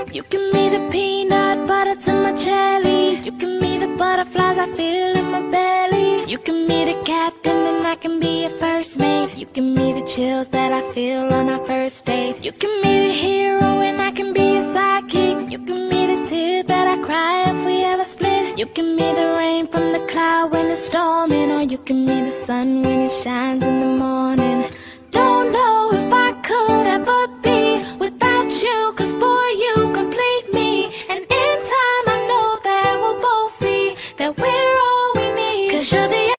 You can be the peanut butter to my jelly. You can be the butterflies I feel in my belly. You can be the captain and I can be your first mate. You can be the chills that I feel on our first date. You can be the hero and I can be your sidekick. You can be the tear that I cry if we ever split. You can be the rain from the cloud when it's storming, or you can be the sun when it shines in